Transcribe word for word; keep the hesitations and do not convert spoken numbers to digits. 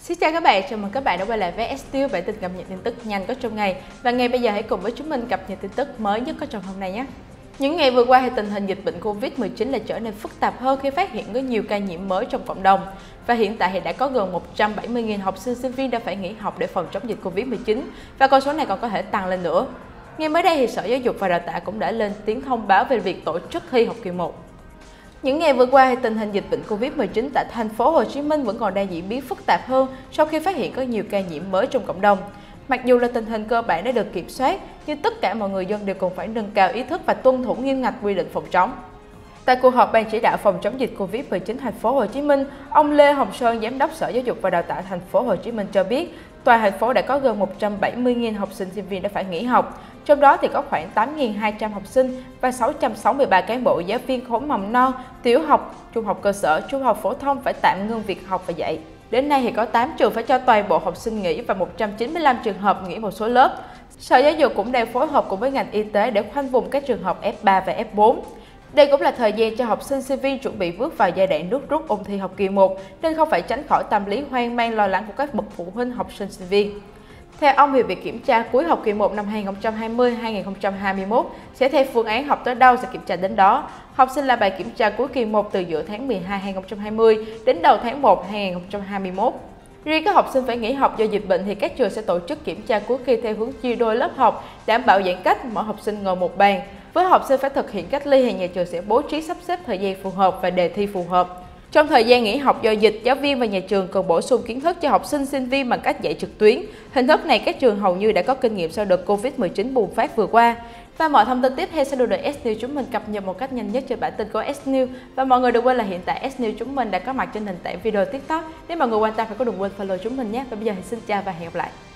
Xin chào các bạn, chào mừng các bạn đã quay lại với ét news, bản tin cập nhật tin tức nhanh có trong ngày. Và ngay bây giờ hãy cùng với chúng mình cập nhật tin tức mới nhất có trong hôm nay nhé. Những ngày vừa qua thì tình hình dịch bệnh Covid mười chín lại trở nên phức tạp hơn khi phát hiện có nhiều ca nhiễm mới trong cộng đồng. Và hiện tại thì đã có gần một trăm bảy mươi nghìn học sinh sinh viên đã phải nghỉ học để phòng chống dịch Covid mười chín và con số này còn có thể tăng lên nữa. Ngay mới đây thì Sở Giáo dục và Đào tạo cũng đã lên tiếng thông báo về việc tổ chức thi học kỳ một. Những ngày vừa qua, tình hình dịch bệnh Covid mười chín tại thành phố Hồ Chí Minh vẫn còn đang diễn biến phức tạp hơn sau khi phát hiện có nhiều ca nhiễm mới trong cộng đồng. Mặc dù là tình hình cơ bản đã được kiểm soát, nhưng tất cả mọi người dân đều cần phải nâng cao ý thức và tuân thủ nghiêm ngặt quy định phòng chống. Tại cuộc họp ban chỉ đạo phòng chống dịch Covid mười chín thành phố Hồ Chí Minh, ông Lê Hồng Sơn, Giám đốc Sở Giáo dục và Đào tạo thành phố Hồ Chí Minh cho biết, toàn thành phố đã có gần một trăm bảy mươi nghìn học sinh sinh viên đã phải nghỉ học. Trong đó thì có khoảng tám nghìn hai trăm học sinh và sáu trăm sáu mươi ba cán bộ giáo viên khối mầm non, tiểu học, trung học cơ sở, trung học phổ thông phải tạm ngưng việc học và dạy. Đến nay thì có tám trường phải cho toàn bộ học sinh nghỉ và một trăm chín mươi lăm trường hợp nghỉ một số lớp. Sở Giáo dục cũng đang phối hợp cùng với ngành y tế để khoanh vùng các trường hợp F ba và F bốn. Đây cũng là thời gian cho học sinh sinh viên chuẩn bị bước vào giai đoạn nước rút ôn thi học kỳ một, nên không phải tránh khỏi tâm lý hoang mang lo lắng của các bậc phụ huynh học sinh sinh viên. Theo ông thì việc kiểm tra cuối học kỳ một năm hai nghìn không trăm hai mươi hai nghìn không trăm hai mươi mốt sẽ theo phương án học tới đâu sẽ kiểm tra đến đó. Học sinh làm bài kiểm tra cuối kỳ một từ giữa tháng mười hai hai nghìn không trăm hai mươi đến đầu tháng một hai nghìn không trăm hai mươi mốt. Riêng các học sinh phải nghỉ học do dịch bệnh thì các trường sẽ tổ chức kiểm tra cuối kỳ theo hướng chia đôi lớp học, đảm bảo giãn cách, mỗi học sinh ngồi một bàn. Với học sinh phải thực hiện cách ly thì nhà trường sẽ bố trí sắp xếp thời gian phù hợp và đề thi phù hợp. Trong thời gian nghỉ học do dịch, giáo viên và nhà trường cần bổ sung kiến thức cho học sinh sinh viên bằng cách dạy trực tuyến. Hình thức này các trường hầu như đã có kinh nghiệm sau đợt Covid mười chín bùng phát vừa qua. Và mọi thông tin tiếp theo sẽ được đợi ét news chúng mình cập nhật một cách nhanh nhất trên bản tin của ét news. Và mọi người đừng quên là hiện tại ét news chúng mình đã có mặt trên nền tảng video TikTok. Nếu mọi người quan tâm thì có đừng quên follow chúng mình nhé. Và bây giờ thì xin chào và hẹn gặp lại.